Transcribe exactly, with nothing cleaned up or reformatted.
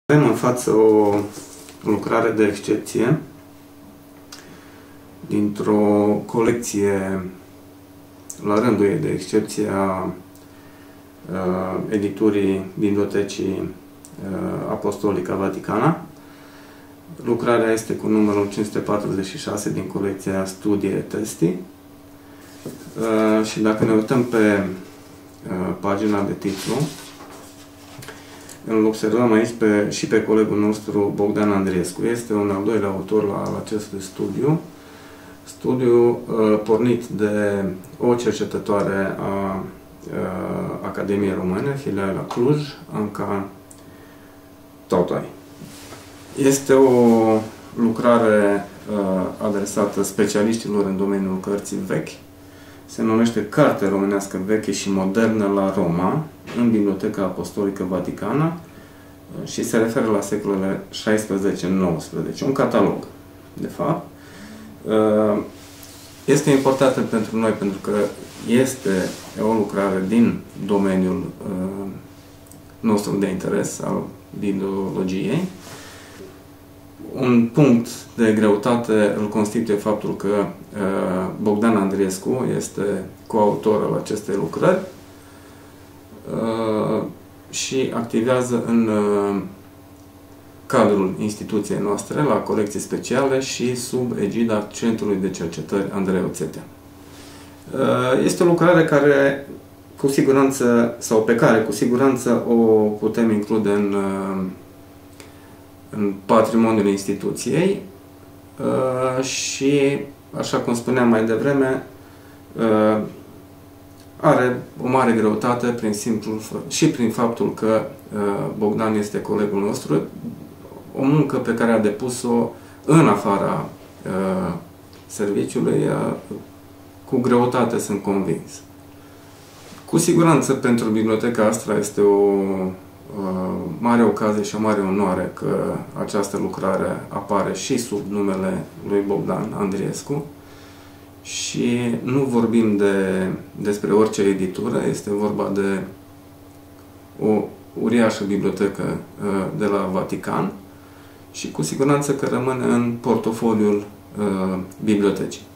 Avem în față o lucrare de excepție dintr-o colecție la rândul ei de excepție a uh, editurii Bibliotecii uh, Apostolica Vaticana. Lucrarea este cu numărul cinci sute patruzeci și șase din colecția Studii et Testi. Uh, și dacă ne uităm pe uh, pagina de titlu, îl observăm aici pe, și pe colegul nostru Bogdan Andriescu. Este un al doilea autor la acestui studiu. Studiu uh, pornit de o cercetătoare a uh, Academiei Române, filiala Cluj, Anca Totoi. Este o lucrare uh, adresată specialiștilor în domeniul cărții vechi. Se numește Carte românească veche și modernă la Roma, în Biblioteca Apostolică Vaticană, și se referă la secolele șaisprezece nouăsprezece. Un catalog, de fapt. Este importantă pentru noi pentru că este o lucrare din domeniul nostru de interes al bibliologiei. Un punct de greutate îl constituie faptul că uh, Bogdan Andriescu este coautor al acestei lucrări uh, și activează în uh, cadrul instituției noastre la colecții speciale și sub egida Centrului de Cercetări Andrei Oțetea. Uh, este o lucrare care cu siguranță, sau pe care cu siguranță o putem include în uh, în patrimoniul instituției uh, și, așa cum spuneam mai devreme, uh, are o mare greutate prin simplu, și prin faptul că uh, Bogdan este colegul nostru, o muncă pe care a depus-o în afara uh, serviciului, uh, cu greutate sunt convins. Cu siguranță pentru Biblioteca Astra este o Uh, mare ocazie și o mare onoare că această lucrare apare și sub numele lui Bogdan Andriescu și nu vorbim de, despre orice editură, este vorba de o uriașă bibliotecă uh, de la Vatican și cu siguranță că rămâne în portofoliul uh, bibliotecii.